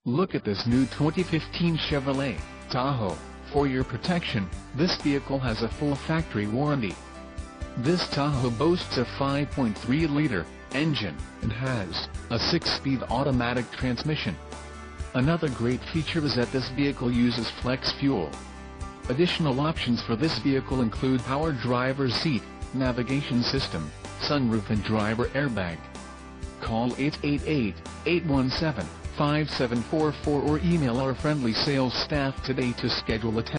Look at this new 2015 Chevrolet Tahoe. For your protection, this vehicle has a full factory warranty. This Tahoe boasts a 5.3-liter engine and has a 6-speed automatic transmission. Another great feature is that this vehicle uses flex fuel. Additional options for this vehicle include power driver's seat, navigation system, sunroof and driver airbag. Call 888-817-5744 or email our friendly sales staff today to schedule a test.